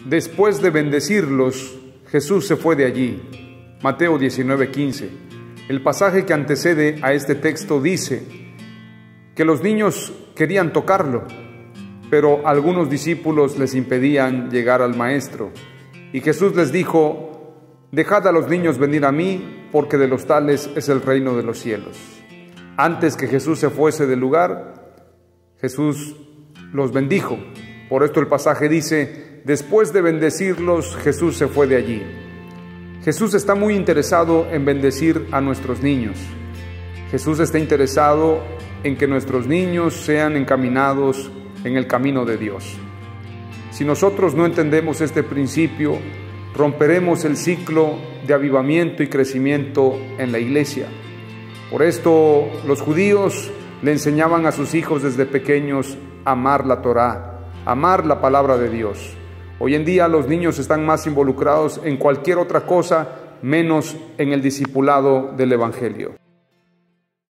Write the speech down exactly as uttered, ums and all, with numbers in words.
Después de bendecirlos, Jesús se fue de allí. Mateo diecinueve, quince. El pasaje que antecede a este texto dice que los niños querían tocarlo, pero algunos discípulos les impedían llegar al Maestro. Y Jesús les dijo: dejad a los niños venir a mí, porque de los tales es el reino de los cielos. Antes que Jesús se fuese del lugar, Jesús los bendijo. Por esto el pasaje dice: después de bendecirlos, Jesús se fue de allí. Jesús está muy interesado en bendecir a nuestros niños. Jesús está interesado en que nuestros niños sean encaminados en el camino de Dios. Si nosotros no entendemos este principio, romperemos el ciclo de avivamiento y crecimiento en la iglesia. Por esto los judíos le enseñaban a sus hijos desde pequeños a amar la Torá, amar la palabra de Dios. Hoy en día los niños están más involucrados en cualquier otra cosa, menos en el discipulado del Evangelio.